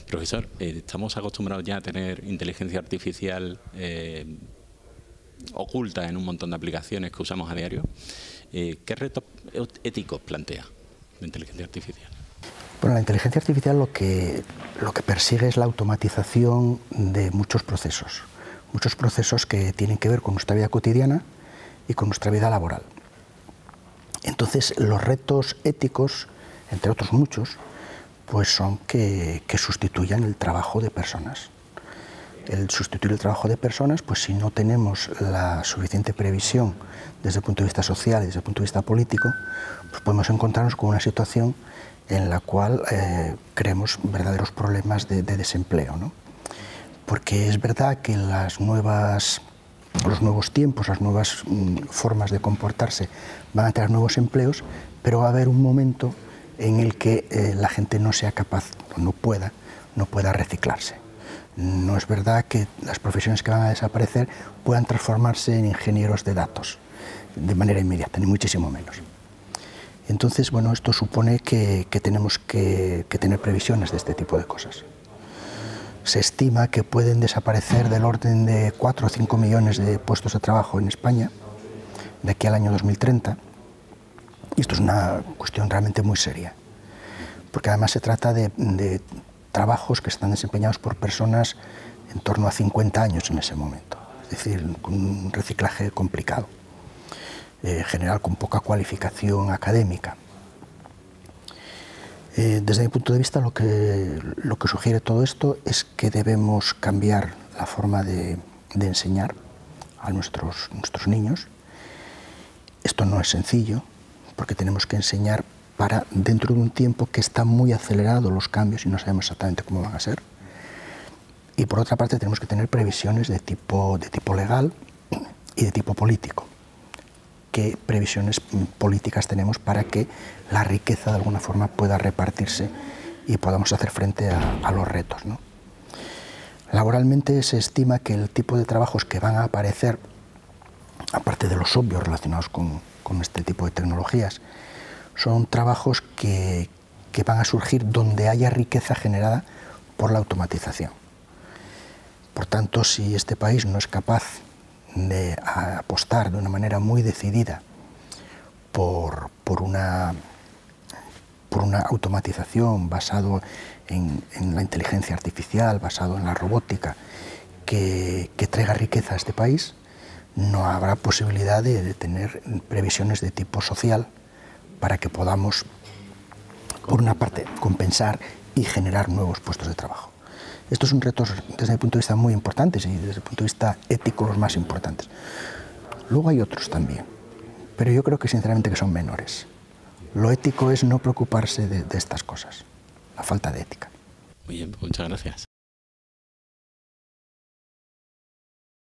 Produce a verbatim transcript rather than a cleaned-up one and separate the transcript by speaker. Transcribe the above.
Speaker 1: Profesor, eh, estamos acostumbrados ya a tener inteligencia artificial eh, oculta en un montón de aplicaciones que usamos a diario. Eh, ¿Qué retos éticos plantea la inteligencia artificial?
Speaker 2: Bueno, la inteligencia artificial lo que, lo que persigue es la automatización de muchos procesos, muchos procesos que tienen que ver con nuestra vida cotidiana y con nuestra vida laboral. Entonces, los retos éticos, entre otros muchos, pues son que, que sustituyan el trabajo de personas. El sustituir el trabajo de personas, pues si no tenemos la suficiente previsión desde el punto de vista social y desde el punto de vista político, pues podemos encontrarnos con una situación en la cual eh, creemos verdaderos problemas de, de desempleo, ¿no? Porque es verdad que las nuevas, los nuevos tiempos, las nuevas mm, formas de comportarse van a traer nuevos empleos, pero va a haber un momento en el que eh, la gente no sea capaz, o no pueda, no pueda reciclarse. No es verdad que las profesiones que van a desaparecer puedan transformarse en ingenieros de datos de manera inmediata, ni muchísimo menos. Entonces, bueno, esto supone que, que tenemos que, que tener previsiones de este tipo de cosas. Se estima que pueden desaparecer del orden de cuatro o cinco millones de puestos de trabajo en España de aquí al año dos mil treinta. Y esto es una cuestión realmente muy seria, porque además se trata de, de trabajos que están desempeñados por personas en torno a cincuenta años en ese momento, es decir, con un reciclaje complicado, eh, en general con poca cualificación académica. Eh, desde mi punto de vista, lo que, lo que sugiere todo esto es que debemos cambiar la forma de, de enseñar a nuestros, nuestros niños. Esto no es sencillo, porque tenemos que enseñar para dentro de un tiempo que está muy acelerado los cambios y no sabemos exactamente cómo van a ser. Y por otra parte tenemos que tener previsiones de tipo, de tipo legal y de tipo político. ¿Qué previsiones políticas tenemos para que la riqueza de alguna forma pueda repartirse y podamos hacer frente a, a los retos, ¿no? Laboralmente se estima que el tipo de trabajos que van a aparecer, aparte de los obvios relacionados con, con este tipo de tecnologías, son trabajos que, que van a surgir donde haya riqueza generada por la automatización. Por tanto, si este país no es capaz de apostar de una manera muy decidida por, por, una, por una automatización basado en, en la inteligencia artificial, basado en la robótica, que, que traiga riqueza a este país, no habrá posibilidad de, de tener previsiones de tipo social para que podamos, por una parte, compensar y generar nuevos puestos de trabajo. Estos son retos desde mi punto de vista muy importantes y desde el punto de vista ético los más importantes. Luego hay otros también, pero yo creo que sinceramente que son menores. Lo ético es no preocuparse de, de estas cosas, la falta de ética.
Speaker 1: Muy bien, muchas gracias.